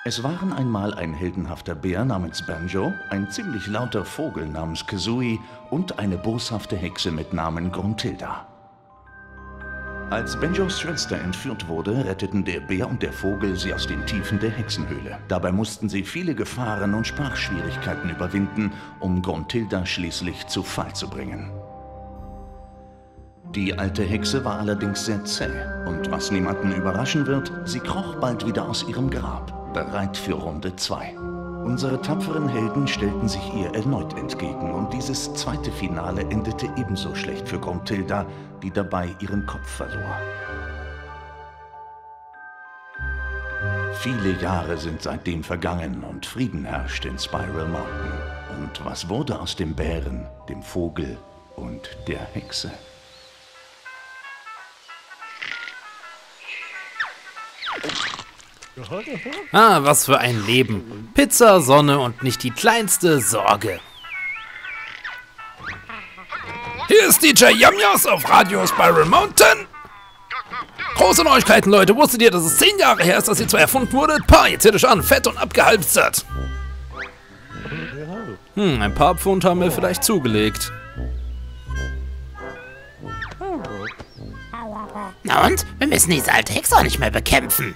Es waren einmal ein heldenhafter Bär namens Banjo, ein ziemlich lauter Vogel namens Kazooie und eine boshafte Hexe mit Namen Gruntilda. Als Banjos Schwester entführt wurde, retteten der Bär und der Vogel sie aus den Tiefen der Hexenhöhle. Dabei mussten sie viele Gefahren und Sprachschwierigkeiten überwinden, um Gruntilda schließlich zu Fall zu bringen. Die alte Hexe war allerdings sehr zäh und was niemanden überraschen wird, sie kroch bald wieder aus ihrem Grab, bereit für Runde 2. Unsere tapferen Helden stellten sich ihr erneut entgegen und dieses zweite Finale endete ebenso schlecht für Gruntilda, die dabei ihren Kopf verlor. Viele Jahre sind seitdem vergangen und Frieden herrscht in Spiral Mountain. Und was wurde aus dem Bären, dem Vogel und der Hexe? Ah, was für ein Leben. Pizza, Sonne und nicht die kleinste Sorge. Hier ist DJ Yamyas auf Radio Spiral Mountain. Große Neuigkeiten, Leute. Wusstet ihr, dass es 10 Jahre her ist, dass ihr 2 erfunden wurde? Pah, jetzt seht euch an. Fett und abgehalbstert. Ein paar Pfund haben wir vielleicht zugelegt. Na und? Wir müssen diese alte Hexe auch nicht mehr bekämpfen.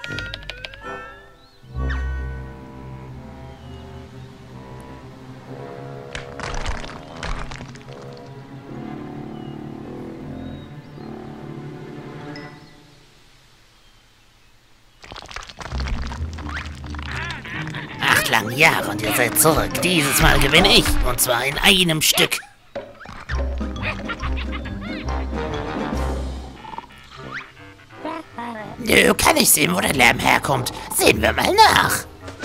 Lange Jahre und ihr seid zurück. Dieses Mal gewinne ich. Und zwar in einem Stück. Nö, kann ich sehen, wo der Lärm herkommt. Sehen wir mal nach.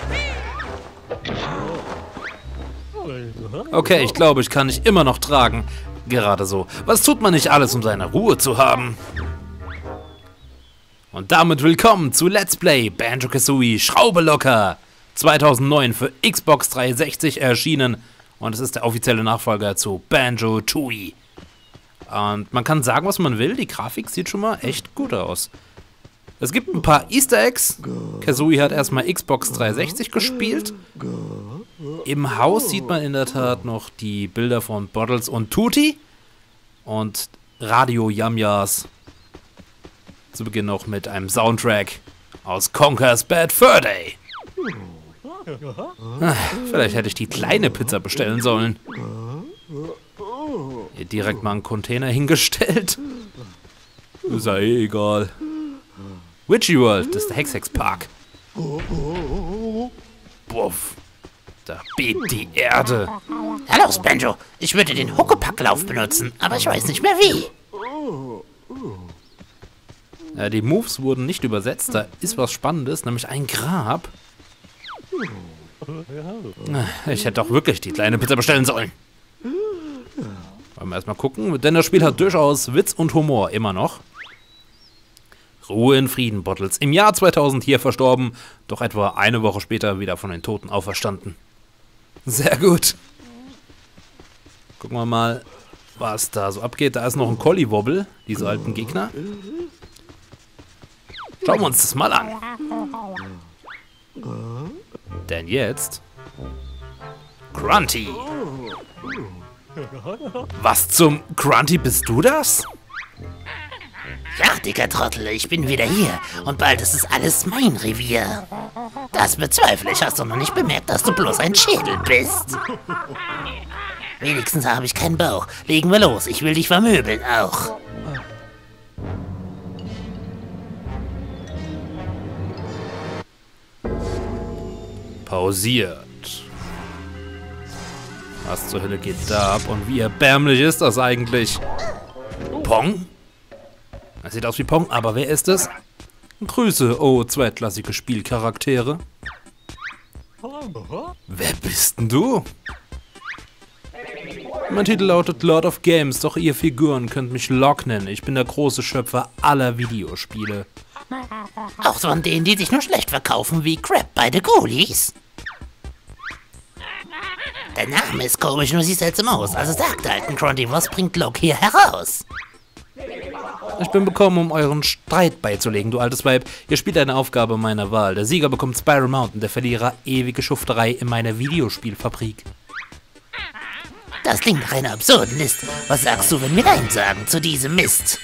Okay, ich glaube, ich kann dich immer noch tragen. Gerade so. Was tut man nicht alles, um seine Ruhe zu haben? Und damit willkommen zu Let's Play Banjo-Kazooie Schraube locker. 2009 für Xbox 360 erschienen und es ist der offizielle Nachfolger zu Banjo-Tooie. Und man kann sagen, was man will, die Grafik sieht schon mal echt gut aus. Es gibt ein paar Easter Eggs. Kazooie hat erstmal Xbox 360 gespielt. Im Haus sieht man in der Tat noch die Bilder von Bottles und Tutti und Radio Yamyas. Zu Beginn noch mit einem Soundtrack aus Conker's Bad Fur Day. Vielleicht hätte ich die kleine Pizza bestellen sollen. Hier direkt mal einen Container hingestellt. Ist ja eh egal. Witchy World, das ist der Hex-Hex-Park. Buff. Da bebt die Erde. Hallo, Banjo. Ich würde den Huckepacklauf benutzen, aber ich weiß nicht mehr wie. Ja, die Moves wurden nicht übersetzt. Da ist was Spannendes, nämlich ein Grab. Ich hätte doch wirklich die kleine Pizza bestellen sollen. Wollen wir erstmal gucken, denn das Spiel hat durchaus Witz und Humor, immer noch. Ruhe in Frieden, Bottles. Im Jahr 2000 hier verstorben, doch etwa eine Woche später wieder von den Toten auferstanden. Sehr gut. Gucken wir mal, was da so abgeht. Da ist noch ein Collywobble, diese alten Gegner. Schauen wir uns das mal an. Denn jetzt Grunty. Was zum Grunty, bist du das? Ja, dicker Trottel, ich bin wieder hier und bald ist es alles mein Revier. Das bezweifle ich. Hast du noch nicht bemerkt, dass du bloß ein Schädel bist? Wenigstens habe ich keinen Bauch. Legen wir los, ich will dich vermöbeln auch. Pausiert. Was zur Hölle geht da ab und wie erbärmlich ist das eigentlich? Pong? Das sieht aus wie Pong, aber wer ist es? Grüße, oh zweitklassige Spielcharaktere. Wer bist denn du? Mein Titel lautet Lord of Games, doch ihr Figuren könnt mich Locke nennen. Ich bin der große Schöpfer aller Videospiele. Auch von denen, die sich nur schlecht verkaufen wie Crap bei The Ghoulies. Der Name ist komisch, nur sieht seltsam aus. Also sagt alten Grunty, was bringt Locke hier heraus? Ich bin gekommen, um euren Streit beizulegen, du altes Weib. Ihr spielt eine Aufgabe meiner Wahl. Der Sieger bekommt Spiral Mountain, der Verlierer ewige Schufterei in meiner Videospielfabrik. Das klingt nach einer absurden List. Was sagst du, wenn wir Nein sagen zu diesem Mist?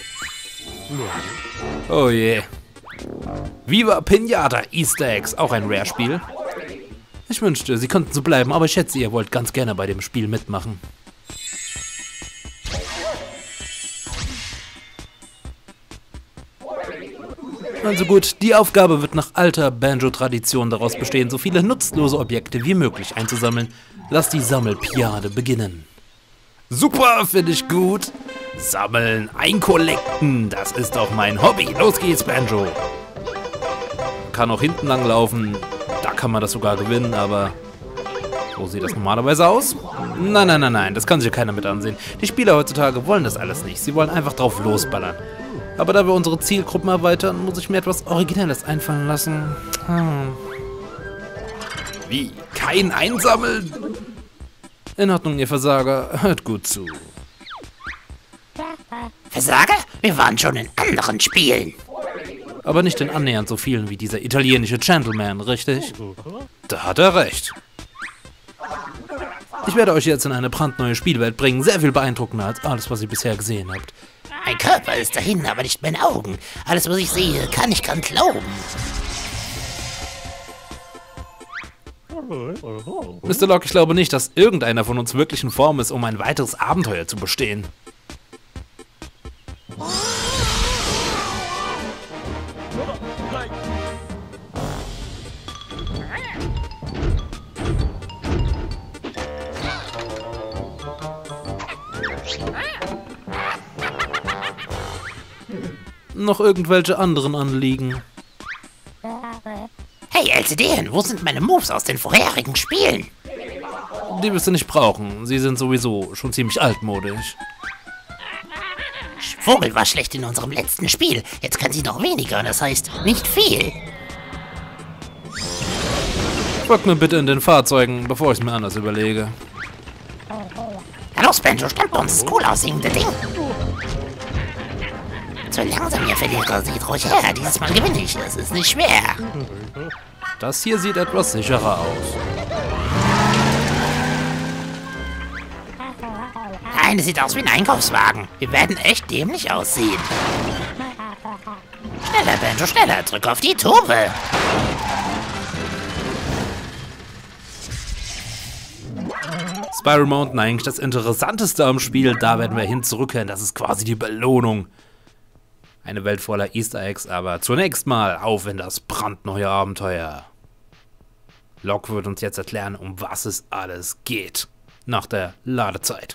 Oh je. Viva Pinata Easter Eggs, auch ein Rare-Spiel. Ich wünschte, sie könnten so bleiben, aber ich schätze, ihr wollt ganz gerne bei dem Spiel mitmachen. Also gut, die Aufgabe wird nach alter Banjo-Tradition daraus bestehen, so viele nutzlose Objekte wie möglich einzusammeln. Lass die Sammelpiade beginnen. Super, finde ich gut. Sammeln, einkollekten, das ist doch mein Hobby. Los geht's, Banjo. Kann auch hinten lang laufen, da kann man das sogar gewinnen, aber so sieht das normalerweise aus. Nein, das kann sich ja keiner mit ansehen. Die Spieler heutzutage wollen das alles nicht, sie wollen einfach drauf losballern. Aber da wir unsere Zielgruppen erweitern, muss ich mir etwas Originelles einfallen lassen. Wie? Kein Einsammeln? In Ordnung, ihr Versager. Hört gut zu. Versager? Wir waren schon in anderen Spielen. Aber nicht in annähernd so vielen wie dieser italienische Gentleman, richtig? Da hat er recht. Ich werde euch jetzt in eine brandneue Spielwelt bringen, sehr viel beeindruckender als alles, was ihr bisher gesehen habt. Mein Körper ist dahin, aber nicht meine Augen. Alles, was ich sehe, kann ich kaum glauben. Mr. Locke, ich glaube nicht, dass irgendeiner von uns wirklich in Form ist, um ein weiteres Abenteuer zu bestehen. Noch irgendwelche anderen Anliegen? Hey, LCD, wo sind meine Moves aus den vorherigen Spielen? Die wirst du nicht brauchen. Sie sind sowieso schon ziemlich altmodisch. Vogel war schlecht in unserem letzten Spiel. Jetzt kann sie noch weniger, das heißt, nicht viel. Folgt mir bitte in den Fahrzeugen, bevor ich es mir anders überlege. Na los, Banjo, stammt bei uns das cool aussehende Ding. Zu langsam, ihr Verlierer, seht ruhig her. Dieses Mal gewinne ich, das ist nicht schwer. Das hier sieht etwas sicherer aus. Nein, es sieht aus wie ein Einkaufswagen. Wir werden echt dämlich aussehen. Schneller, Banjo, schneller. Drück auf die Tube. Spiral Mountain, eigentlich das Interessanteste am Spiel. Da werden wir hin zurückkehren. Das ist quasi die Belohnung. Eine Welt voller Easter Eggs, aber zunächst mal auf in das brandneue Abenteuer. Locke wird uns jetzt erklären, um was es alles geht. Nach der Ladezeit.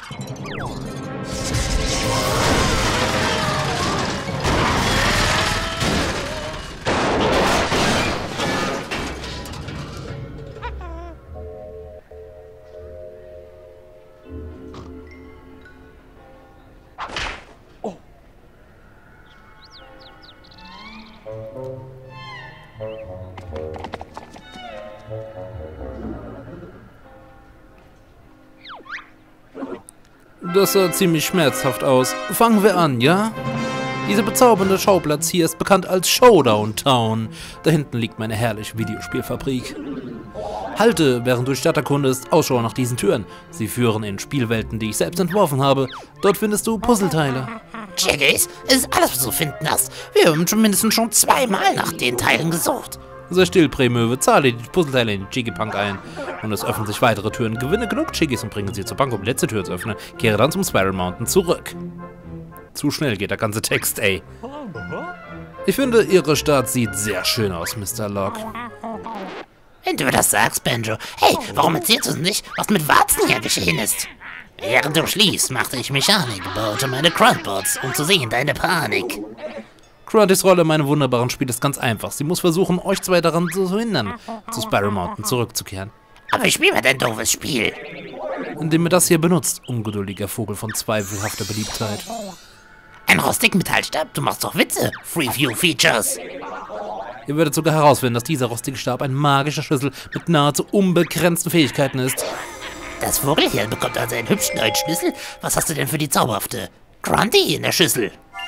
Das sah ziemlich schmerzhaft aus. Fangen wir an, ja? Dieser bezaubernde Schauplatz hier ist bekannt als Showdown Town. Da hinten liegt meine herrliche Videospielfabrik. Halte, während du Stadt erkundest, Ausschau nach diesen Türen. Sie führen in Spielwelten, die ich selbst entworfen habe. Dort findest du Puzzleteile. Jiggies, es ist alles, was du finden hast. Wir haben mindestens schon zweimal nach den Teilen gesucht. Sei still, Prämöwe, zahle die Puzzleteile in Jiggy-Punk ein. Und es öffnen sich weitere Türen. Gewinne genug Jiggys und bringe sie zur Bank, um die letzte Tür zu öffnen. Kehre dann zum Spiral Mountain zurück. Zu schnell geht der ganze Text, ey. Ich finde, ihre Stadt sieht sehr schön aus, Mr. Locke. Wenn du das sagst, Banjo. Hey, warum erzählst du uns nicht, was mit Warzen hier geschehen ist? Während du schliefst, machte ich Mechanik, baute meine Gruntbots, um zu sehen deine Panik. Grunties Rolle in meinem wunderbaren Spiel ist ganz einfach. Sie muss versuchen, euch zwei daran zu hindern, zu Spiral Mountain zurückzukehren. Aber wie spielen wir dein doofes Spiel? Indem ihr das hier benutzt, ungeduldiger Vogel von zweifelhafter Beliebtheit. Ein rostigen Metallstab? Du machst doch Witze. Freeview-Features. Ihr werdet sogar herausfinden, dass dieser rostige Stab ein magischer Schlüssel mit nahezu unbegrenzten Fähigkeiten ist. Das Vogelhirn bekommt also einen hübschen neuen Schlüssel? Was hast du denn für die zauberhafte Grunty in der Schüssel.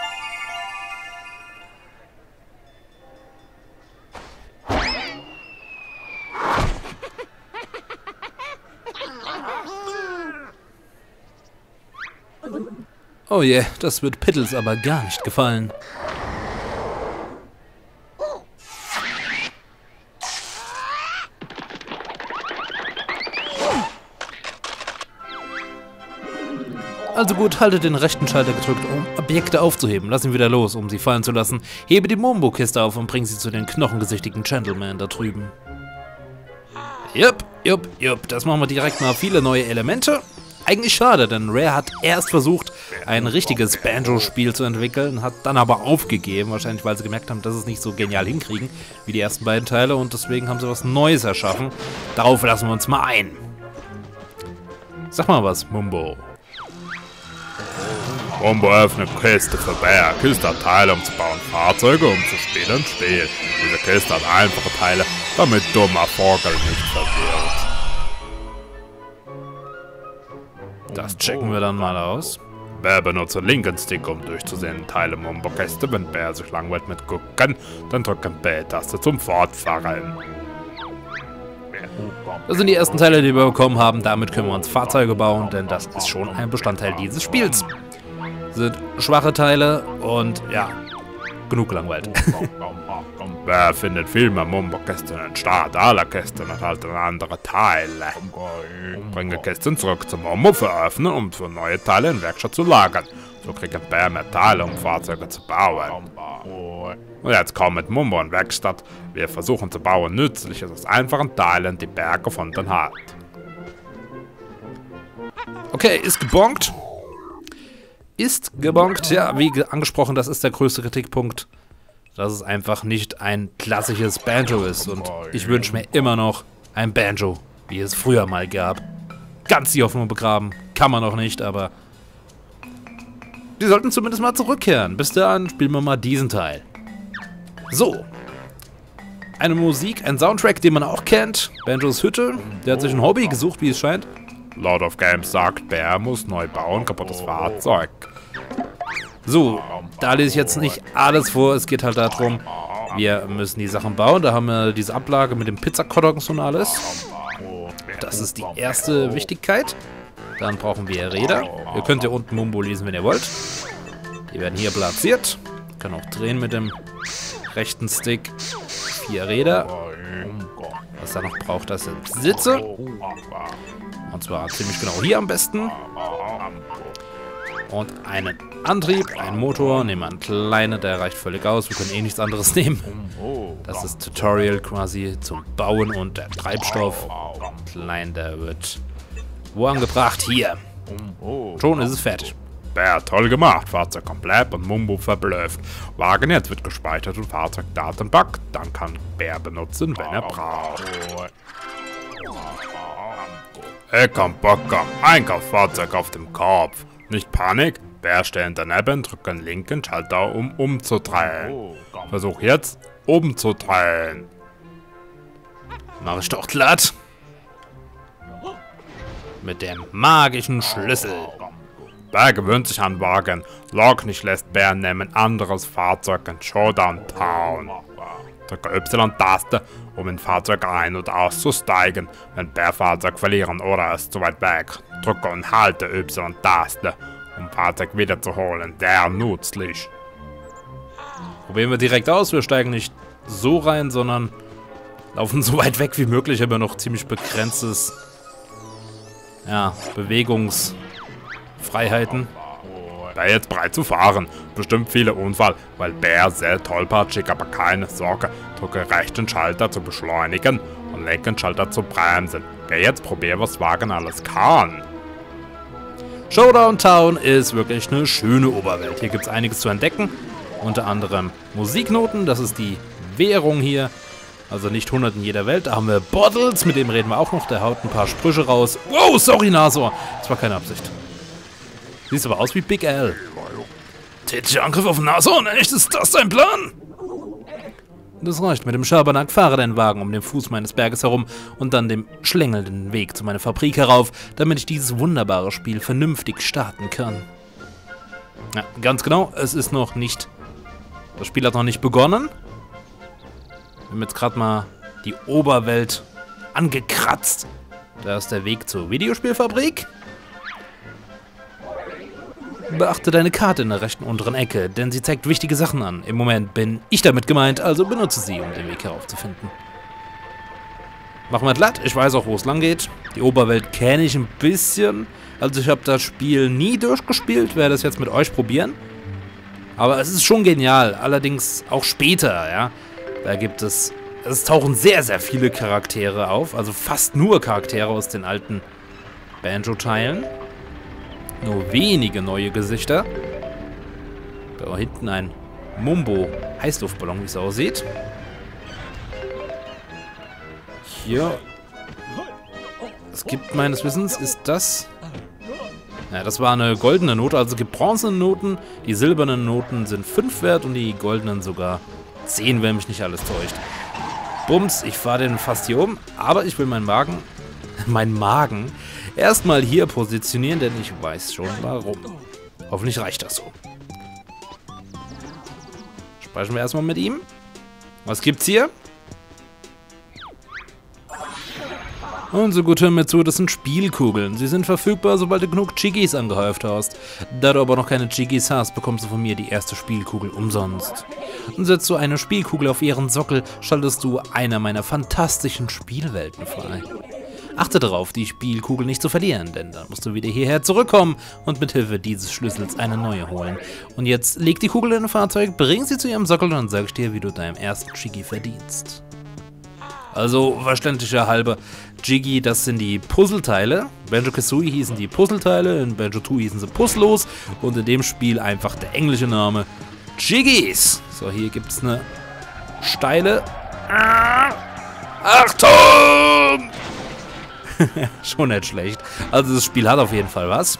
Oh je, das wird Piddles aber gar nicht gefallen. Also gut, halte den rechten Schalter gedrückt, um Objekte aufzuheben. Lass ihn wieder los, um sie fallen zu lassen. Hebe die Mumbo-Kiste auf und bring sie zu den knochengesichtigen Gentlemen da drüben. Jupp, das machen wir direkt mal. Viele neue Elemente. Eigentlich schade, denn Rare hat erst versucht, ein richtiges Banjo-Spiel zu entwickeln, hat dann aber aufgegeben, wahrscheinlich weil sie gemerkt haben, dass sie es nicht so genial hinkriegen wie die ersten beiden Teile und deswegen haben sie was Neues erschaffen. Darauf lassen wir uns mal ein. Sag mal was, Mumbo. Mumbo öffnet Kiste für Bär. Kiste hat Teile, um zu bauen, Fahrzeuge, um zu spielen, Spiel. Diese Kiste hat einfache Teile, damit dummer Vogel nicht verwirrt. Das checken wir dann mal aus. Bär benutzt den linken Stick, um durchzusehen Teile Mumbo-Kiste. Wenn Bär sich langweilt mit Gucken, dann drücken B-Taste zum Fortfahren. Das sind die ersten Teile, die wir bekommen haben. Damit können wir uns Fahrzeuge bauen, denn das ist schon ein Bestandteil dieses Spiels. Sind schwache Teile und ja, genug gelangweilt. Bär findet viel mehr Mumbo-Kisten in Start. Alle Kisten enthalten andere Teile. Bringe Kisten zurück zum Mumbo für öffnen, um für neue Teile in Werkstatt zu lagern. So kriegt Bär mehr Teile, um Fahrzeuge zu bauen. Und jetzt kommt mit Mumbo in Werkstatt. Wir versuchen zu bauen Nützliches aus einfachen Teilen, die Bär gefunden hat. Okay, ist gebongt. Ja, wie angesprochen, das ist der größte Kritikpunkt. Dass es einfach nicht ein klassisches Banjo ist. Und ich wünsche mir immer noch ein Banjo, wie es früher mal gab. Ganz die Hoffnung begraben. Kann man noch nicht, aber die sollten zumindest mal zurückkehren. Bis dahin spielen wir mal diesen Teil. So. Eine Musik, ein Soundtrack, den man auch kennt. Banjos Hütte. Der hat sich ein Hobby gesucht, wie es scheint. Lord of Games sagt, Bär muss neu bauen, kaputtes Fahrzeug. So, da lese ich jetzt nicht alles vor. Es geht halt darum, wir müssen die Sachen bauen. Da haben wir diese Ablage mit dem Pizzakartons und alles. Das ist die erste Wichtigkeit. Dann brauchen wir Räder. Ihr könnt hier unten Mumbo lesen, wenn ihr wollt. Die werden hier platziert. Ihr könnt auch drehen mit dem rechten Stick. 4 Räder. Was er noch braucht, das sind Sitze. Und zwar ziemlich genau hier am besten. Und einen Antrieb, einen Motor. Nehmen wir einen kleinen, der reicht völlig aus. Wir können eh nichts anderes nehmen. Das ist Tutorial quasi zum Bauen und der Treibstoff. Klein, der wird wo angebracht? Hier. Schon ist es fertig. Bär, toll gemacht. Fahrzeug komplett und Mumbo verblüfft. Wagen jetzt wird gespeichert und Fahrzeugdatenbank. Dann kann Bär benutzen, wenn er braucht. Hey, komm, Bockern. Einkaufsfahrzeug auf dem Kopf. Nicht Panik. Bär stehen daneben, drücken linken Schalter, um umzudrehen. Versuch jetzt, umzudrehen. Mach ich doch glatt. Mit dem magischen Schlüssel. Bär gewöhnt sich an Wagen. Log nicht lässt Bär nehmen anderes Fahrzeug in Showdown Town. Drücke Y-Taste, um in Fahrzeug ein- und auszusteigen, wenn Bär Fahrzeug verlieren oder es zu weit weg. Drücke und halte Y-Taste, um Fahrzeug wiederzuholen. Sehr nützlich. Probieren wir direkt aus. Wir steigen nicht so rein, sondern laufen so weit weg wie möglich, aber noch ziemlich begrenztes Bewegungsfreiheiten. Bär jetzt bereit zu fahren. Bestimmt viele Unfall, weil Bär sehr tollpatschig, aber keine Sorge. Drücke rechten Schalter zu beschleunigen und linken Schalter zu bremsen. Bär jetzt probier, was Wagen alles kann. Showdown Town ist wirklich eine schöne Oberwelt. Hier gibt es einiges zu entdecken. Unter anderem Musiknoten, das ist die Währung hier. Also nicht 100 in jeder Welt. Da haben wir Bottles, mit dem reden wir auch noch. Der haut ein paar Sprüche raus. Wow, sorry, Nasor. Das war keine Absicht. Siehst aber aus wie Big Al. Tätlicher Angriff auf Nasor? Echt, ist das dein Plan? Das reicht. Mit dem Schabernack fahre deinen Wagen um den Fuß meines Berges herum und dann dem schlängelnden Weg zu meiner Fabrik herauf, damit ich dieses wunderbare Spiel vernünftig starten kann. Ja, ganz genau, es ist noch nicht... Das Spiel hat noch nicht begonnen. Wir haben jetzt gerade mal die Oberwelt angekratzt. Da ist der Weg zur Videospielfabrik. Beachte deine Karte in der rechten unteren Ecke, denn sie zeigt wichtige Sachen an. Im Moment bin ich damit gemeint, also benutze sie, um den Weg heraufzufinden. Machen wir glatt, ich weiß auch, wo es lang geht. Die Oberwelt kenne ich ein bisschen. Also ich habe das Spiel nie durchgespielt, werde es jetzt mit euch probieren. Aber es ist schon genial, allerdings auch später, ja. Da gibt es tauchen sehr, sehr viele Charaktere auf, also fast nur Charaktere aus den alten Banjo-Teilen. Nur wenige neue Gesichter. Da hinten ein Mumbo-Heißluftballon, wie es aussieht. Hier. Es gibt meines Wissens, ist das... Ja, das war eine goldene Note, also es gibt bronzene Noten. Die silbernen Noten sind 5 wert und die goldenen sogar 10, wenn mich nicht alles täuscht. Bums, ich fahre den fast hier um, aber ich will meinen Magen erstmal hier positionieren, denn ich weiß schon warum. Hoffentlich reicht das so. Sprechen wir erstmal mit ihm. Was gibt's hier? Und so gut, hör mir zu, das sind Spielkugeln. Sie sind verfügbar, sobald du genug Chiggis angehäuft hast. Da du aber noch keine Chiggis hast, bekommst du von mir die erste Spielkugel umsonst. Und setzt du eine Spielkugel auf ihren Sockel, schaltest du eine meiner fantastischen Spielwelten frei. Achte darauf, die Spielkugel nicht zu verlieren, denn dann musst du wieder hierher zurückkommen und mit Hilfe dieses Schlüssels eine neue holen. Und jetzt leg die Kugel in ein Fahrzeug, bring sie zu ihrem Sockel und dann sag ich dir, wie du deinem ersten Chiggi verdienst. Also, verständlicher halber, Jiggy, das sind die Puzzleteile. Banjo-Kazooie hießen die Puzzleteile, in Banjo-Tooie hießen sie Puzzlos und in dem Spiel einfach der englische Name Jiggys. So, hier gibt es eine steile... Achtung! Schon nicht schlecht. Also das Spiel hat auf jeden Fall was.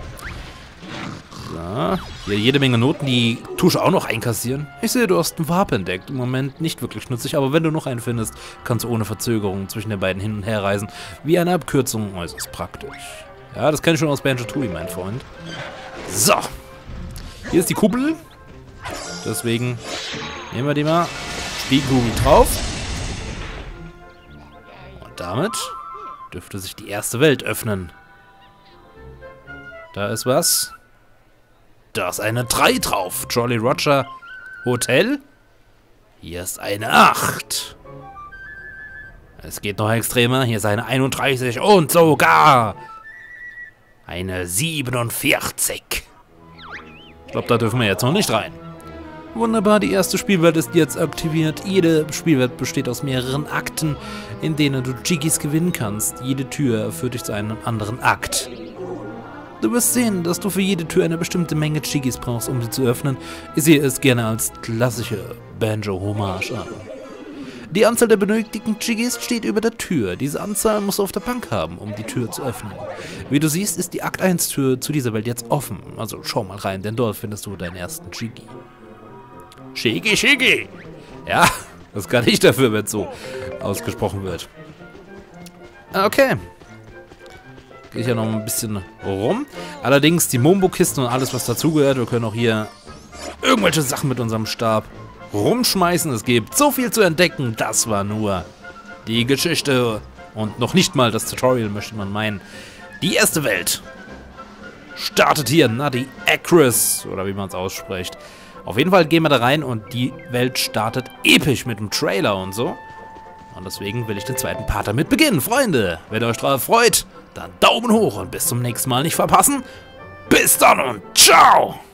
So, hier jede Menge Noten, die tue ich auch noch einkassieren. Ich sehe, du hast einen Wapen entdeckt. Im Moment nicht wirklich nützlich, aber wenn du noch einen findest, kannst du ohne Verzögerung zwischen den beiden hin und her reisen. Wie eine Abkürzung, äußerst praktisch. Ja, das kenne ich schon aus Banjo-Tooie, mein Freund. So. Hier ist die Kuppel. Deswegen nehmen wir die mal. Spielkugel drauf. Und damit dürfte sich die erste Welt öffnen. Da ist was. Da ist eine 3 drauf. Jolly Roger Hotel. Hier ist eine 8. Es geht noch extremer. Hier ist eine 31 und sogar eine 47. Ich glaube, da dürfen wir jetzt noch nicht rein. Wunderbar, die erste Spielwelt ist jetzt aktiviert. Jede Spielwelt besteht aus mehreren Akten, in denen du Jiggys gewinnen kannst. Jede Tür führt dich zu einem anderen Akt. Du wirst sehen, dass du für jede Tür eine bestimmte Menge Jiggys brauchst, um sie zu öffnen. Ich sehe es gerne als klassische Banjo-Hommage an. Die Anzahl der benötigten Jiggys steht über der Tür. Diese Anzahl musst du auf der Bank haben, um die Tür zu öffnen. Wie du siehst, ist die Akt 1 Tür zu dieser Welt jetzt offen. Also schau mal rein, denn dort findest du deinen ersten Jiggy. Shiggy, Shiggy! Ja, das kann ich dafür, wenn es so ausgesprochen wird. Okay. Gehe ich ja noch ein bisschen rum. Allerdings die Mumbo-Kisten und alles, was dazugehört. Wir können auch hier irgendwelche Sachen mit unserem Stab rumschmeißen. Es gibt so viel zu entdecken. Das war nur die Geschichte und noch nicht mal das Tutorial, möchte man meinen. Die erste Welt startet hier. Nutty Acris, oder wie man es ausspricht. Auf jeden Fall gehen wir da rein und die Welt startet episch mit dem Trailer und so. Und deswegen will ich den zweiten Part damit beginnen. Freunde, wenn ihr euch drauf freut, dann Daumen hoch und bis zum nächsten Mal nicht verpassen. Bis dann und ciao!